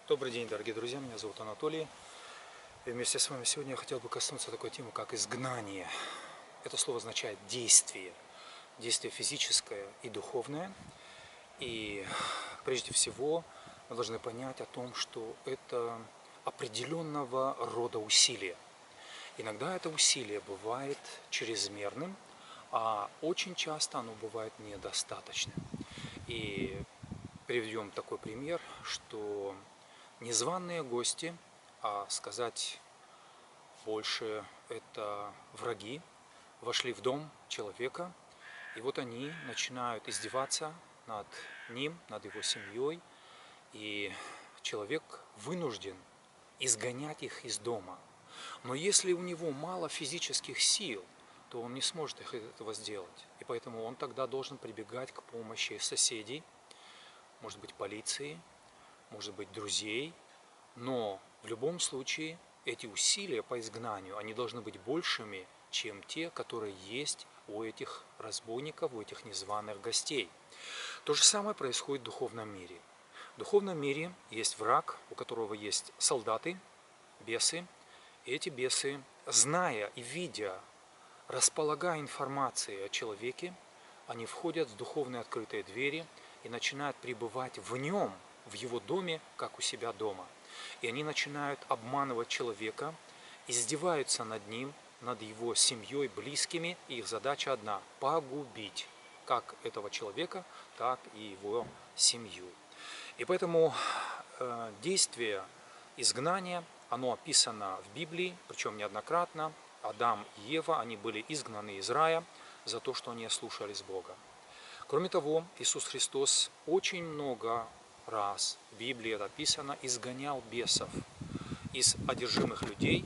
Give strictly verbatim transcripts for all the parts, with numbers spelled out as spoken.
Добрый день, дорогие друзья, меня зовут Анатолий. И вместе с вами сегодня я хотел бы коснуться такой темы, как изгнание. Это слово означает действие. Действие физическое и духовное. И прежде всего мы должны понять о том, что это определенного рода усилие. Иногда это усилие бывает чрезмерным, а очень часто оно бывает недостаточным. И приведем такой пример, что незваные гости, а сказать больше это враги, вошли в дом человека, и вот они начинают издеваться над ним, над его семьей, и человек вынужден изгонять их из дома. Но если у него мало физических сил, то он не сможет их этого сделать. И поэтому он тогда должен прибегать к помощи соседей, может быть, полиции, может быть, друзей. Но в любом случае эти усилия по изгнанию, они должны быть большими, чем те, которые есть у этих разбойников, у этих незваных гостей. То же самое происходит в духовном мире. В духовном мире есть враг, у которого есть солдаты, бесы. И эти бесы, зная и видя, располагая информацией о человеке, они входят в духовные открытые двери и начинают пребывать в нем, в его доме, как у себя дома. И они начинают обманывать человека, издеваются над ним, над его семьей, близкими, и их задача одна – погубить как этого человека, так и его семью. И поэтому э, действие изгнания, оно описано в Библии, причем неоднократно. Адам и Ева, они были изгнаны из рая за то, что они ослушались Бога. Кроме того, Иисус Христос очень много раз, в Библии это описано, изгонял бесов из одержимых людей,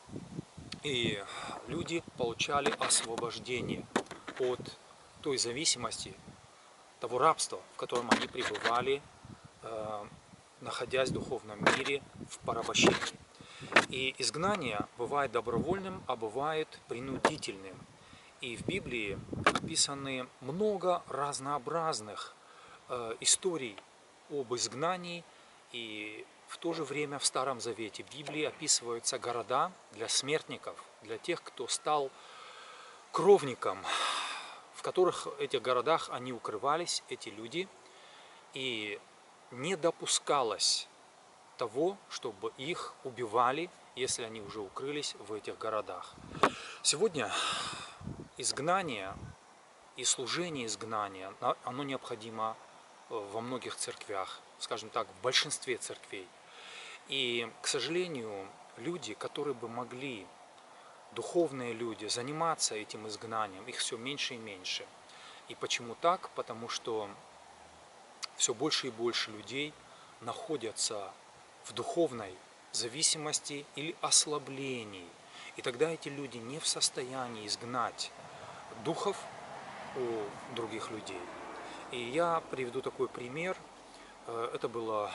и люди получали освобождение от той зависимости, того рабства, в котором они пребывали, находясь в духовном мире, в порабощении. И изгнание бывает добровольным, а бывает принудительным. И в Библии описаны много разнообразных э, историй об изгнании, и в то же время в Старом Завете Библии описываются города для смертников, для тех, кто стал кровником, в которых в этих городах они укрывались, эти люди, и не допускалось того, чтобы их убивали, если они уже укрылись в этих городах. Сегодня изгнание и служение изгнания, оно необходимо во многих церквях, скажем так, в большинстве церквей. И, к сожалению, люди, которые бы могли, духовные люди, заниматься этим изгнанием, их все меньше и меньше. И почему так? Потому что все больше и больше людей находятся в духовной зависимости или ослаблении. И тогда эти люди не в состоянии изгнать духов у других людей. И я приведу такой пример. Это было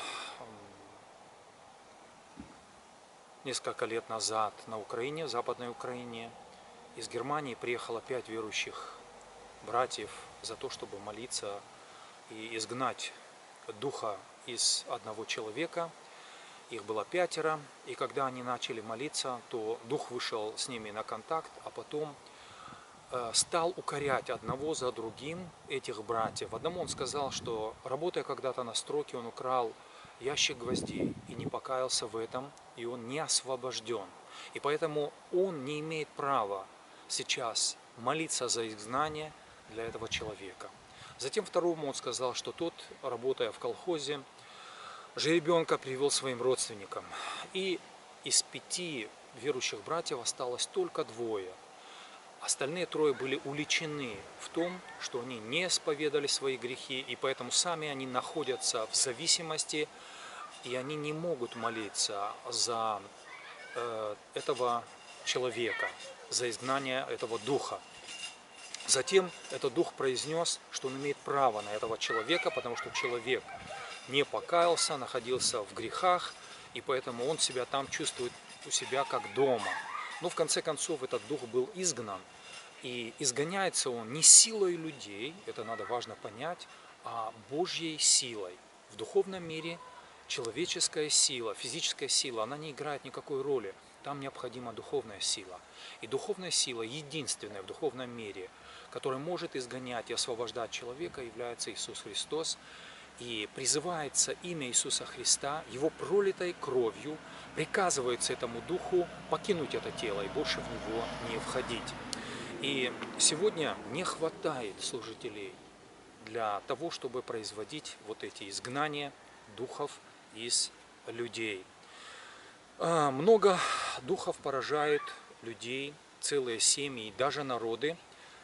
несколько лет назад на Украине, в Западной Украине. Из Германии приехало пять верующих братьев за то, чтобы молиться и изгнать духа из одного человека. Их было пятеро, и когда они начали молиться, то дух вышел с ними на контакт, а потом стал укорять одного за другим этих братьев. Одному он сказал, что, работая когда-то на строке, он украл ящик гвоздей и не покаялся в этом, и он не освобожден. И поэтому он не имеет права сейчас молиться за изгнание для этого человека. Затем второму он сказал, что тот, работая в колхозе, жеребенка привел своим родственникам. И из пяти верующих братьев осталось только двое. Остальные трое были уличены в том, что они не исповедали свои грехи, и поэтому сами они находятся в зависимости, и они не могут молиться за э, этого человека, за изгнание этого духа. Затем этот дух произнес, что он имеет право на этого человека, потому что человек не покаялся, находился в грехах, и поэтому он себя там чувствует у себя как дома. Но в конце концов этот дух был изгнан, и изгоняется он не силой людей, это надо важно понять, а Божьей силой. В духовном мире человеческая сила, физическая сила, она не играет никакой роли. Там необходима духовная сила. И духовная сила, единственная в духовном мире, которая может изгонять и освобождать человека, является Иисус Христос. И призывается имя Иисуса Христа, Его пролитой кровью, приказывается этому духу покинуть это тело и больше в него не входить. И сегодня не хватает служителей для того, чтобы производить вот эти изгнания духов из людей. Много духов поражает людей, целые семьи, даже народы.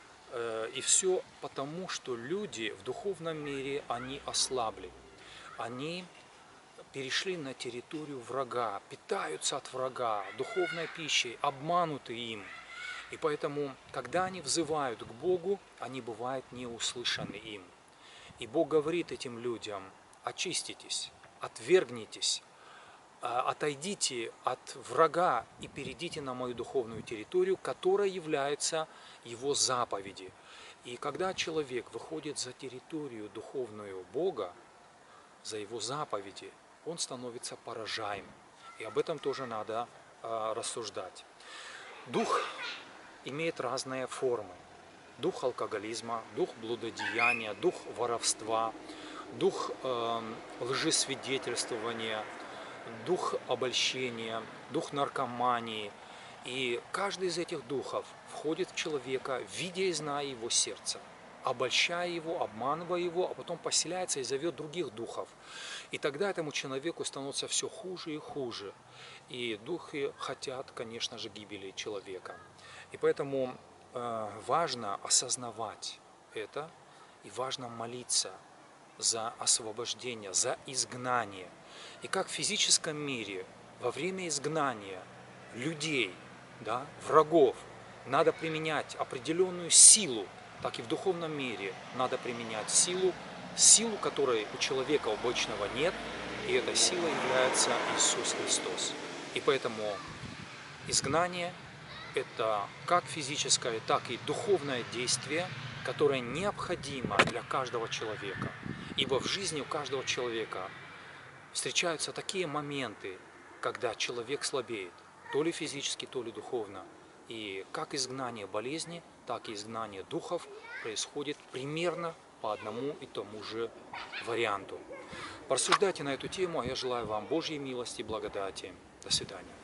И все потому, что люди в духовном мире, они ослабли. Они перешли на территорию врага, питаются от врага, духовной пищей, обмануты им. И поэтому, когда они взывают к Богу, они бывают не услышаны им. И Бог говорит этим людям: очиститесь, отвергнитесь, отойдите от врага и перейдите на мою духовную территорию, которая является его заповеди. И когда человек выходит за территорию духовную Бога, за его заповеди, он становится поражаем. И об этом тоже надо э, рассуждать. Дух имеет разные формы. Дух алкоголизма, дух блудодеяния, дух воровства, дух э, лжесвидетельствования, дух обольщения, дух наркомании. И каждый из этих духов входит в человека, видя и зная его сердце, обольщая его, обманывая его, а потом поселяется и зовет других духов. И тогда этому человеку становится все хуже и хуже. И духи хотят, конечно же, гибели человека. И поэтому э, важно осознавать это, и важно молиться за освобождение, за изгнание. И как в физическом мире во время изгнания людей, да, врагов, надо применять определенную силу, так и в духовном мире надо применять силу, силу, которой у человека обычного нет, и эта сила является Иисус Христос. И поэтому изгнание – это как физическое, так и духовное действие, которое необходимо для каждого человека. Ибо в жизни у каждого человека встречаются такие моменты, когда человек слабеет, то ли физически, то ли духовно. И как изгнание болезни, так и изгнание духов происходит примерно по одному и тому же варианту. Порассуждайте на эту тему, а я желаю вам Божьей милости и благодати. До свидания.